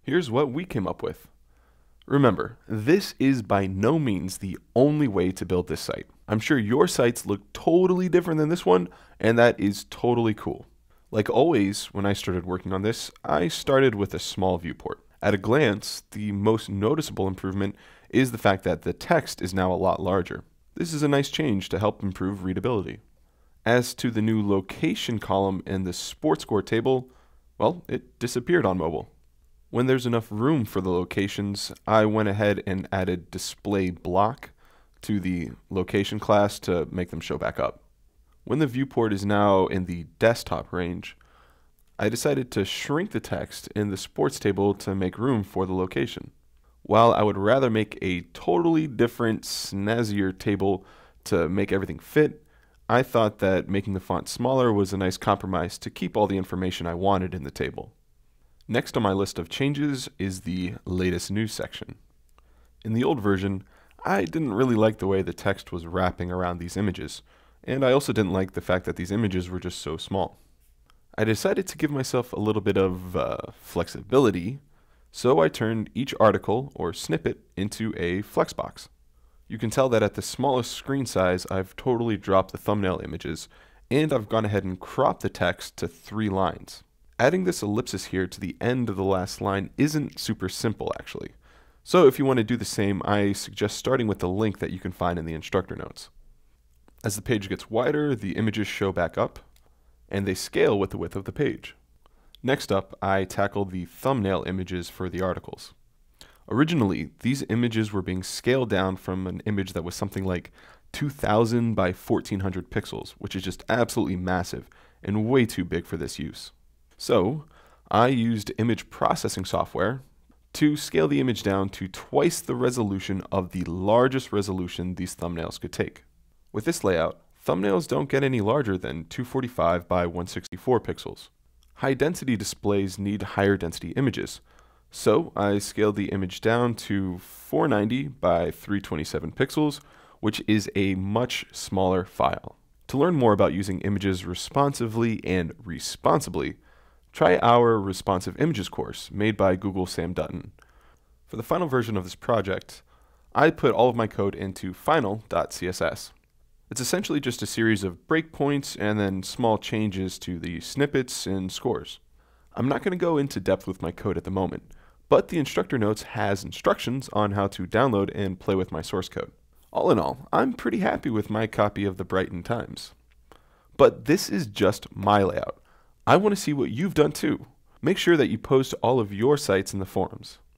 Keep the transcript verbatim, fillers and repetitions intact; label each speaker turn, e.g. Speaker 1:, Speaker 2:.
Speaker 1: Here's what we came up with. Remember, this is by no means the only way to build this site. I'm sure your sites look totally different than this one, and that is totally cool. Like always, when I started working on this, I started with a small viewport. At a glance, the most noticeable improvement is the fact that the text is now a lot larger. This is a nice change to help improve readability. As to the new location column in the sports score table, well, it disappeared on mobile. When there's enough room for the locations, I went ahead and added display block to the location class to make them show back up. When the viewport is now in the desktop range, I decided to shrink the text in the sports table to make room for the location. While I would rather make a totally different, snazzier table to make everything fit, I thought that making the font smaller was a nice compromise to keep all the information I wanted in the table. Next on my list of changes is the latest news section. In the old version, I didn't really like the way the text was wrapping around these images, and I also didn't like the fact that these images were just so small. I decided to give myself a little bit of uh, flexibility, so I turned each article or snippet into a flexbox. You can tell that at the smallest screen size, I've totally dropped the thumbnail images, and I've gone ahead and cropped the text to three lines. Adding this ellipsis here to the end of the last line isn't super simple actually. So if you want to do the same, I suggest starting with the link that you can find in the instructor notes. As the page gets wider, the images show back up, and they scale with the width of the page. Next up, I tackled the thumbnail images for the articles. Originally, these images were being scaled down from an image that was something like two thousand by fourteen hundred pixels, which is just absolutely massive and way too big for this use. So, I used image processing software to scale the image down to twice the resolution of the largest resolution these thumbnails could take. With this layout, thumbnails don't get any larger than two forty-five by one sixty-four pixels. High density displays need higher density images, so I scaled the image down to four ninety by three twenty-seven pixels, which is a much smaller file. To learn more about using images responsively and responsibly, try our Responsive Images course made by Google Sam Dutton. For the final version of this project, I put all of my code into final dot C S S. It's essentially just a series of breakpoints and then small changes to the snippets and scores. I'm not going to go into depth with my code at the moment, but the instructor notes has instructions on how to download and play with my source code. All in all, I'm pretty happy with my copy of the Brighton Times. But this is just my layout. I want to see what you've done too. Make sure that you post all of your sites in the forums.